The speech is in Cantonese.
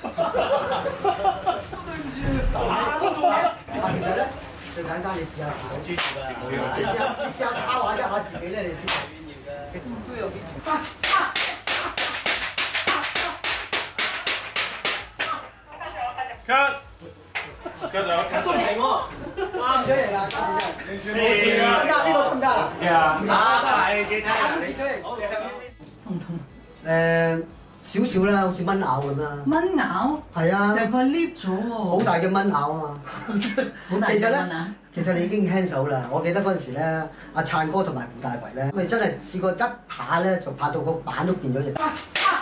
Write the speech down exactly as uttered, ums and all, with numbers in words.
對唔住，打都做嘅。其實咧，最簡單，你試下打。你試下，你試下打玩一下自己咧，你知。都有啲。 cut cut 咗 cut 都唔停喎，啱咗嚟啦，完全冇事啦。得呢個得唔得啊？ 打得係幾睇啊？ 你誒少少啦，好似蚊咬咁啦。 蚊咬？係啊。成塊 lift 咗喎。好大嘅蚊咬啊嘛。 好大隻蚊啊！ 其實你已經輕手啦。我記得嗰陣時咧，阿燦哥同埋胡大為咧，咪真係試過一拍咧，就拍到個板都變咗嘢。